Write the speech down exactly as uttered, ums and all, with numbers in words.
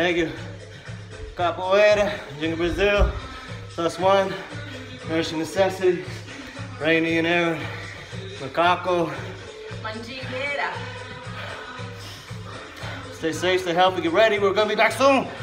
Thank you. Capoeira, Jingle Brazil, plus one, nourishing necessities, Reni and Aaron, Macaco. Mangiqueira. Stay safe, stay healthy, get ready. We're gonna be back soon.